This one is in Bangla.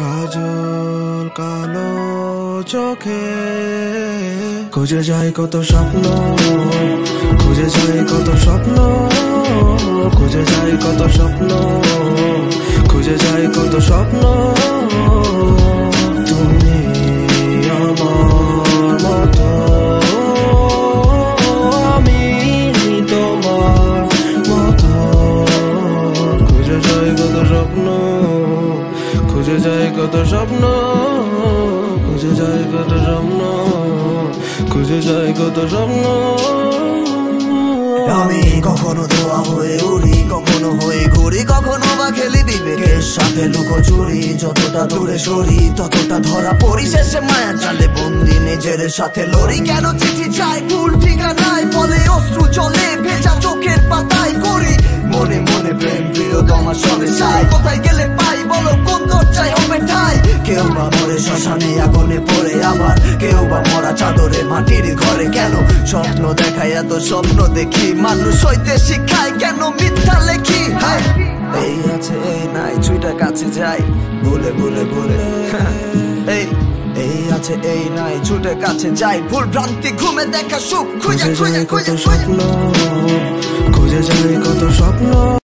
কাজল কালো চোখে খুঁজে যায় কত স্বপ্ন, খুঁজে যায় কত স্বপ্ন, খুঁজে যায় কত স্বপ্ন, খুঁজে যায় কত স্বপ্ন। তুমি আমার মতো, আমি তোমার মতো, খুঁজে যায় কত স্বপ্ন, খুঁজে যায় কত স্বপ্ন, খুঁজে যায় কত স্বপ্ন, খুঁজে যায় কত স্বপ্ন। আমি কখনো ধোয়া হয়ে উড়ি, কখনো হয়ে ঘুরি, কখনো বা খেলি বিবেকের সাথে লুকোচুরি। যতটা দূরে সরি ততটা ধরা পড়ি, শেষে মায়া জালে বন্দি নিজের সাথে লড়ি। কেন চিঠি চাই ভুল ঠিকানায়, বলে অশ্রু চলে ভেজা চোখের পাতায় করি মনে মনে প্রেম প্রিয়তমার সঙ্গে চাই। কোথায় গেলে পাই বলো কোন দরজায় হবে ঠাই? কেউ বা মরে শ্মশানে আগুনে পড়ে, আবার কেউ বা মরা চাদরে মাটির ঘরে। কেন স্বপ্ন দেখায় এত স্বপ্ন দেখি, মানুষ হইতে শিখায় কেন মিথ্যা লেখি? এই আছে এই নাই ছুঁটা কাছে যাই ভুলে ভুলে ভুলে। এই আছে এই নাই ছুটে কাছে যাই, ভুল ভ্রান্তি ঘুমে দেখা সুখ খুঁজে খুঁজে খুঁজে স্বপ্ন, খুঁজে যায় কত স্বপ্ন।